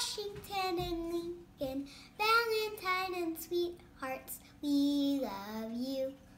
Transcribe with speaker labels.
Speaker 1: Washington and Lincoln, Valentine and sweethearts, we love you.